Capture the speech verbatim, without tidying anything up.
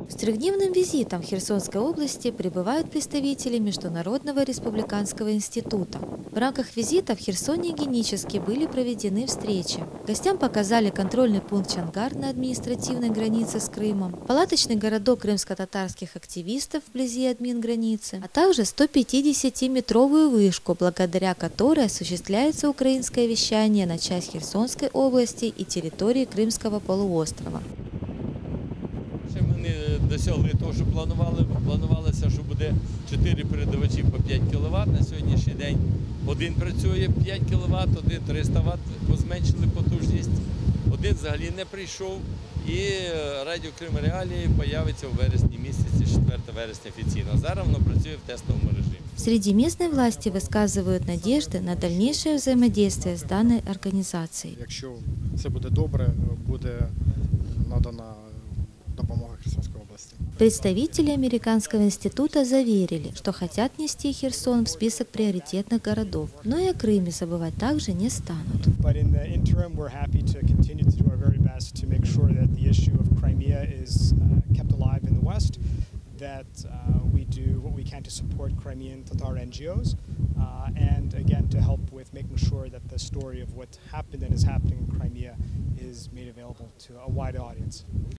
С трехдневным визитом в Херсонской области прибывают представители Международного республиканского института. В рамках визита в Херсоне генически были проведены встречи. Гостям показали контрольный пункт Чангар на административной границе с Крымом, палаточный городок крымско-татарских активистов вблизи админграницы, а также сто пятидесятиметровую вышку, благодаря которой осуществляется украинское вещание на часть Херсонской области и территории Крымского полуострова. Ми не досягли того, що планували. Планувалося, що буде чотири передавачі по п'ять кіловат. На сьогоднішній день один працює п'ять кіловат, один триста ватт, зменшили потужність. Один взагалі не прийшов. І радіо Крим Реалії появиться у вересні місяці, четвертого вересня офіційно. Зараз воно працює в тестовому режимі. Среди местной власти высказывают надежды на дальнейшее взаимодействие с данной организацией. Якщо все буде добре, буде надана допомога Херсонской области. Представители Американского института заверили, что хотят внести Херсон в список приоритетных городов, но и о Крыме забывать также не станут. That uh, we do what we can to support Crimean Tatar N G Os uh, and again to help with making sure that the story of what happened and is happening in Crimea is made available to a wide audience.